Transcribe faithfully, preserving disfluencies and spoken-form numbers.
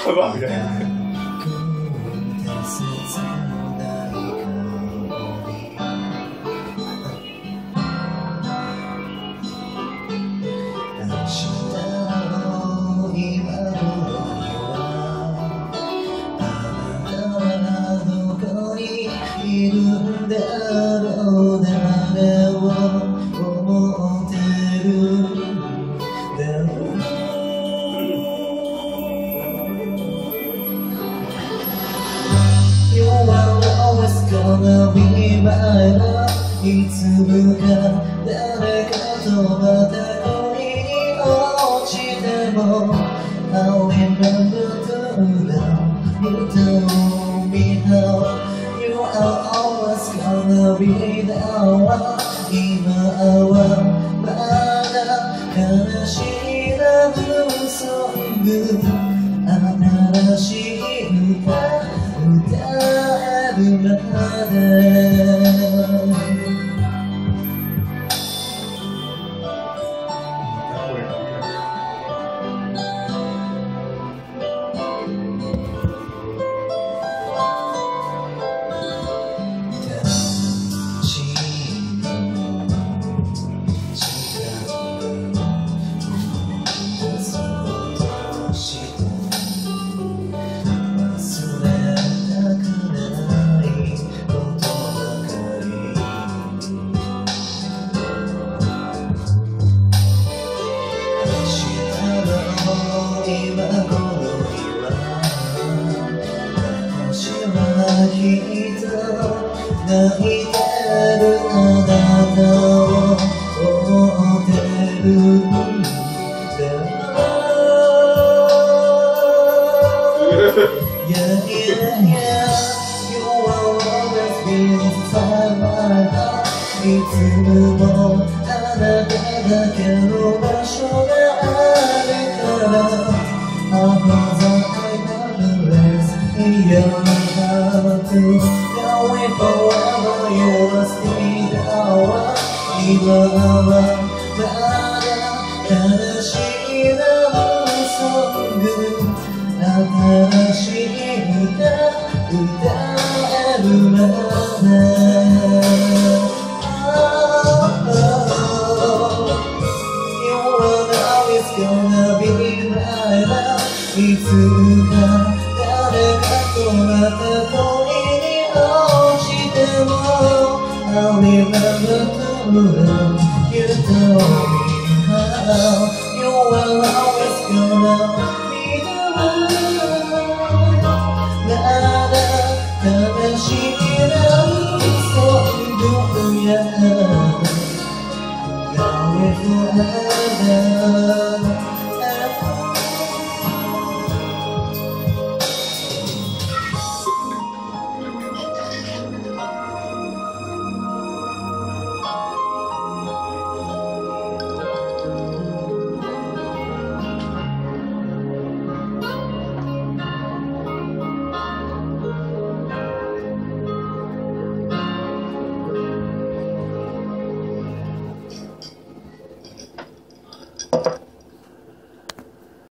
カバーみたいな。 いるんだろう誰を思ってるだろう You are always gonna be my love いつもか誰かとまた恋に落ちても I'll remember the love you told me how You are always gonna be the one 今はまだ悲しいラブソング新しい歌歌えるまできっと泣いてるあなたを思ってるんだ Yeah, yeah, yeah You will always be inside my heart いつもあなただけの場所があるから Cause I never rest in your heart to go away forever you will stay there 今はまだ悲しいラブソング新しい歌歌えるまで You are always gonna be my love いつか誰かとまた恋に落ちても I'll remember the love you told me how You are always gonna be the one まだ悲しいラブソングや Now we're forever